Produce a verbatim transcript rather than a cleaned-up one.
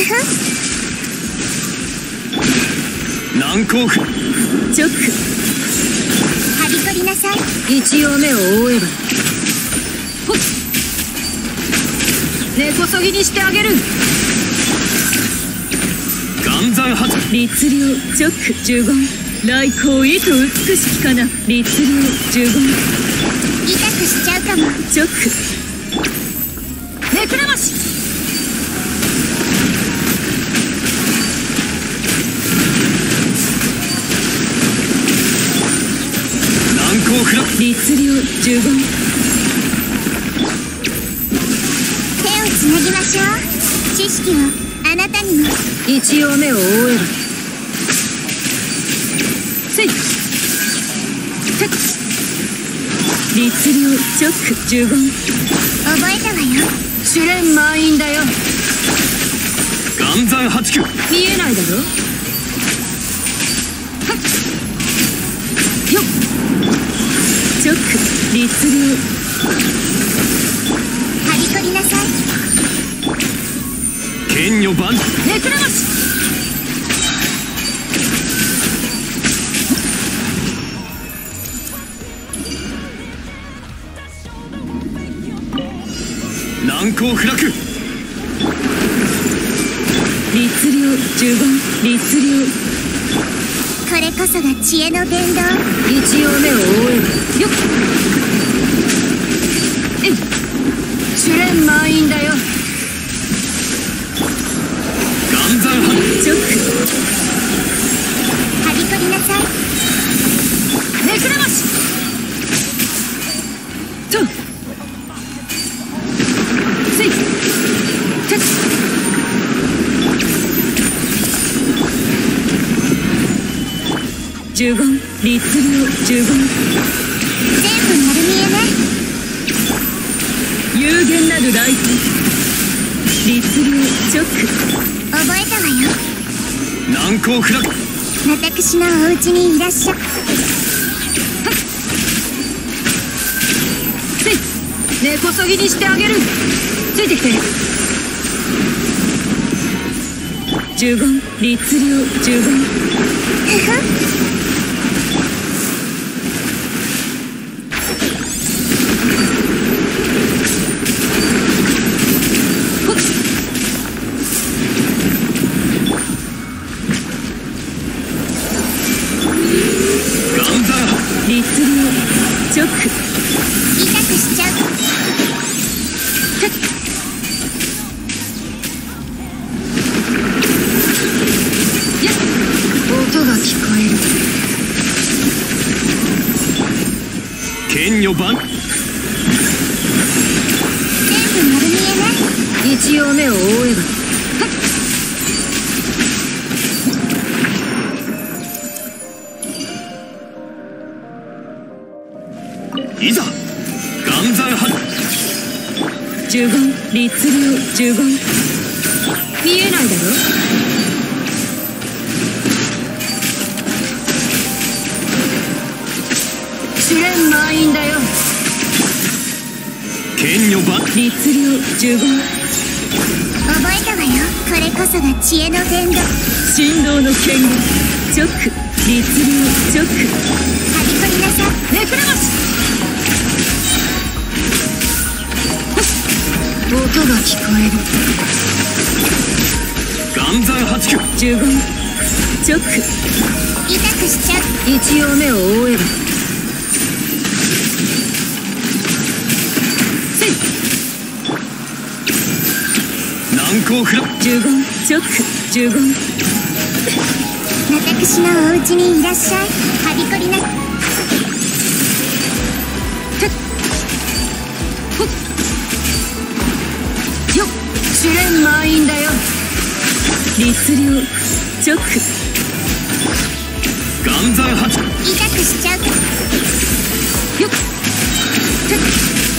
難攻不チョック。 はびこりなさい。 一応目を覆えば。ほっ。根こそぎにしてあげる。 岩山発律令チョック十言。来光意図美しきかな。律令十言。 痛くしちゃうかも。 チョック。めくらまし。 難攻不落律令十言。 手をつなぎましょう。知識をあなたにも。 一応目を覆えば。せい。てっ。律令チョック十言。 覚えたわよ。 試練満員だよ。 岩山八九見えないだろ。はっよっ。チョック律令。 はびこりなさい。 剣女番めくらまし。 難攻不落律令十言。律令。 これこそが知恵の伝道。 一応目を覆えば。よっ。えい。試練満員だよ。 岩山発チョック。 はびこりなさい。 めくらまし。と。せい。てっ。十言。律令十言。 全部丸見えね。 有限なるライト。律令チョック。 覚えたわよ。 難攻不落私のお家にいらっしゃ。 せい。根こそぎにしてあげる。ついてきて。十言。律令十言。 ふふ。 律令チョック。 痛くしちゃう。 てっ。やっ。音が聞こえる。 剣女番全部丸見えね。 一応目を覆えば。 いざ岩山発十言。律令十言。見えないだろ。試練満員だよ。 剣女番律令十言。 覚えたわよ。これこそが知恵の伝道。 振動の剣語。チョック。律令チョック。 はびこりなさい。 めくらまし。音が聞こえる。 岩山八九十言。チョック。 痛くしちゃう。 一応目を覆えば。せい。 難攻不落十言。チョック。十言。 私のお家にいらっしゃい。はびこりな。 てっ。ほっ。よっ。試練満員だよ。律令チョック。 岩山八痛くしちゃう。 よっ。てっ。